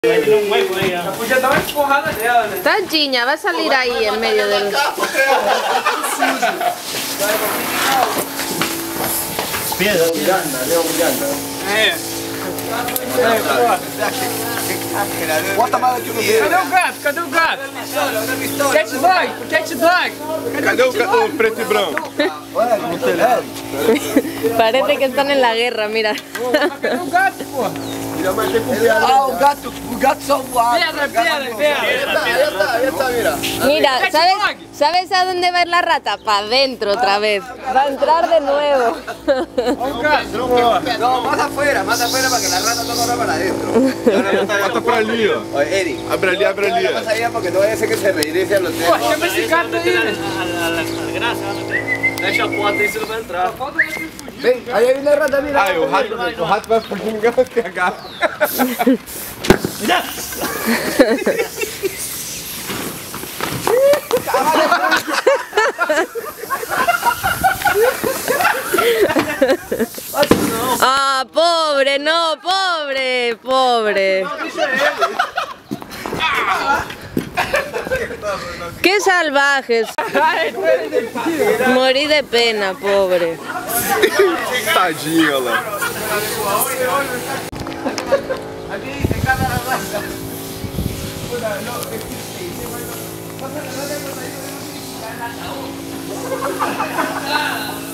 Tiene un hueco ahí. La pucha estaba empujando ya. Tadinha, vai salir aí en medio del... Piedra, Bota mais aqui no meio. Cadê o gato? Cadê o gato? Cat dog, cat dog. Cadê o preto e branco? Parece que están en la guerra, mira. Cadê o gato, porra? Ah, o gato salvado. Pedra. Aí tá, mira. Mira, ¿sabes a dónde va a ir la rata? Para adentro otra vez. Va a entrar de nuevo. Olha o gato, porra. No, más afuera para que la rata no corra para adentro. Bota pra ali, ó. Oye, Eric. Abre ali. No pasa allá porque no vaya a ser que se regrese a los Pô, chama esse gato aí. Fecha a porta aí, você não vai entrar. Ven, ahí hay una rata, mira. Ay, o rato vai fugir, ninguém vai pegar. Ah, pobre, no, pobre. Qué salvajes. Morí de pena, pobre. Tadinha, lá. Aquí dice cámara raza. No,